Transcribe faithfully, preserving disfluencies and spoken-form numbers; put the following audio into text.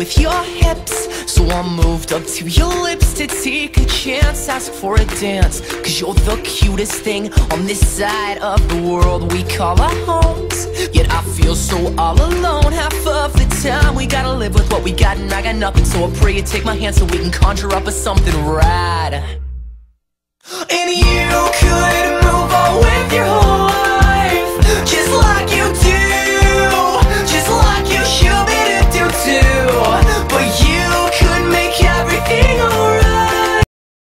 with your hips. So I moved up to your lips to take a chance, ask for a dance. Cause you're the cutest thing on this side of the world we call our homes. Yet I feel so all alone half of the time. We gotta live with what we got and I got nothing. So I pray you take my hand so we can conjure up a something right. And you could move on with your whole